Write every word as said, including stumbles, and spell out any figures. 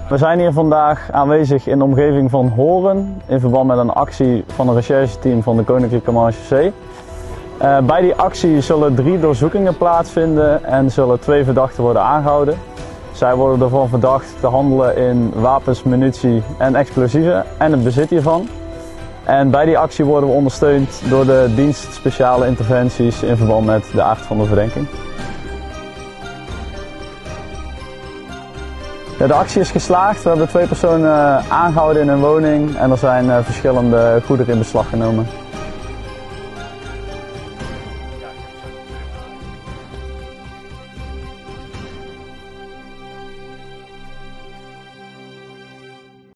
We zijn hier vandaag aanwezig in de omgeving van Horen in verband met een actie van een rechercheteam van de Koninklijke Marechaussee. Uh, bij die actie zullen drie doorzoekingen plaatsvinden en zullen twee verdachten worden aangehouden. Zij worden ervan verdacht te handelen in wapens, munitie en explosieven en het bezit hiervan. En bij die actie worden we ondersteund door de dienst speciale interventies in verband met de aard van de verdenking. Ja, de actie is geslaagd. We hebben twee personen aangehouden in een woning en er zijn verschillende goederen in beslag genomen.